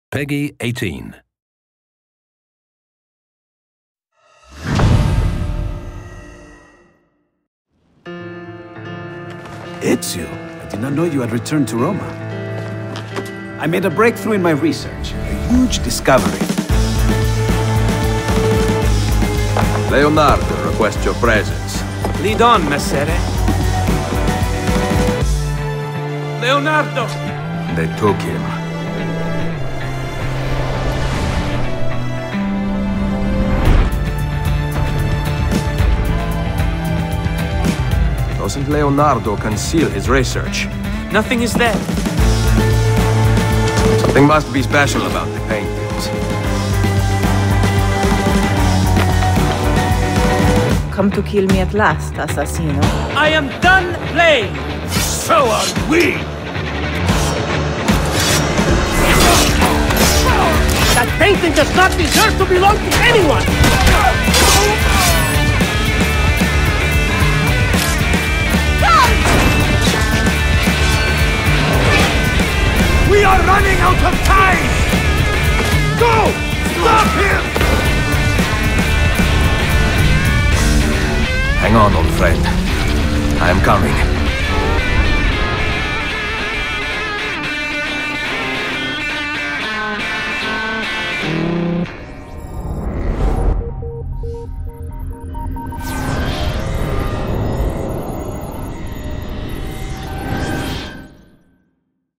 Peggy 18. Ezio, I did not know you had returned to Roma. I made a breakthrough in my research, a huge discovery. Leonardo requests your presence. Lead on, Messere. Leonardo! They took him. Doesn't Leonardo conceal his research? Nothing is there. Something must be special about the paintings. Come to kill me at last, assassino. I am done playing! So are we! That painting does not deserve to belong to anyone! We are running out of time! Go! Stop him! Hang on, old friend. I am coming.